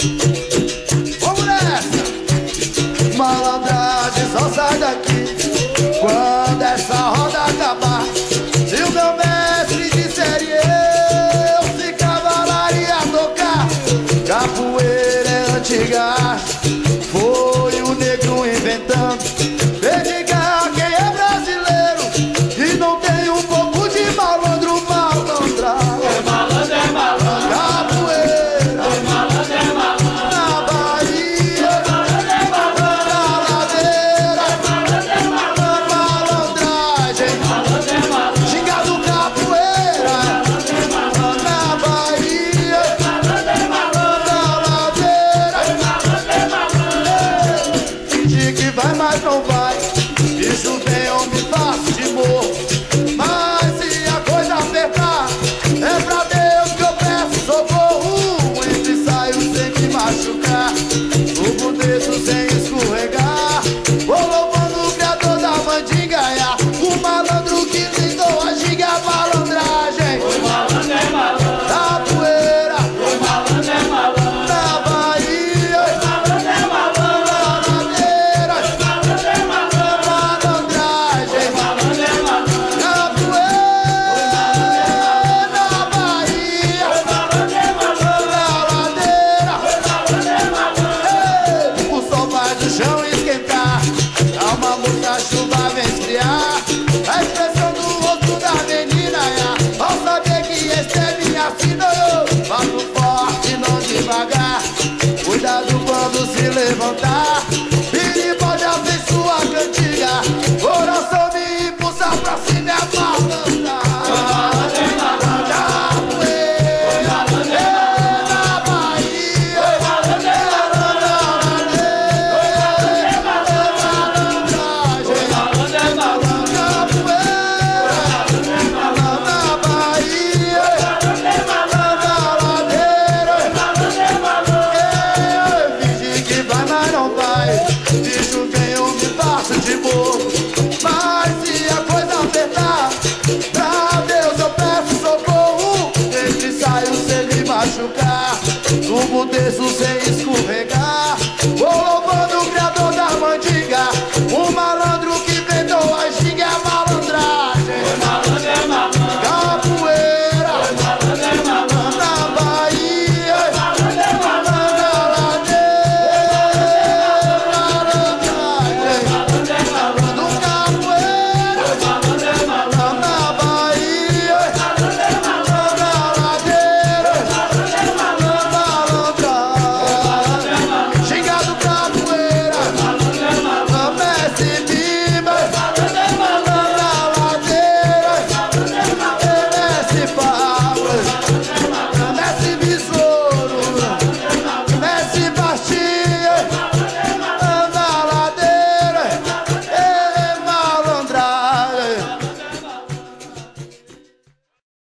Vamos nessa! Malandragem só sai daqui quando essa roda acabar. Se o meu mestre disser eu, se cavalaria tocar. Capoeira é antiga, foi o negro inventando. Dedica a quem é brasileiro e não tem um pouco de malandro, malandragem. É malandro, é malandro. Capoeira, É malandro, é malandro. na Bahia, É malandro, é malandro. na ladeira, É malandro, é malandro. malandragem. Malandro, é malandro. Xingado capoeira, Malandro, é malandro. na Bahia, Malandro, é malandro. na ladeira. Malandro, é malandro. Finge que vai, mas não vai. Bicho vem, homem fácil de morro. Mas se a coisa apertar, é pra Deus que eu peço socorro. Entre e saio sem me machucar, subo dedo sem escorregar. Vou louvando o criador da mandingaia, o malandro que tentou a giga malandragem. O malandro é malandro. Capoeira, O malandro é malandro. na Bahia, O malandro é malandro. na ladeira, O malandro é malandro. malandragem. O malandro é malandro. Capoeira, na Bahia, O malandro é malandro. na ladeira. O malandro é malandro. Ei, o sol faz o chão esquentar, calma moça, a chuva vem esfriar. A expressão do rosto da menina é ao saber que este é minha sina. Eu faço forte, não devagar, cuidado quando se levantar. Piri pode abrir sua cantiga, coração me impulsa pra cima e balançar. Bicho vem, eu me faço de bobo. Mas se a coisa apertar, pra Deus eu peço socorro. Entre e saio sem me machucar, subo, desço sem escutar.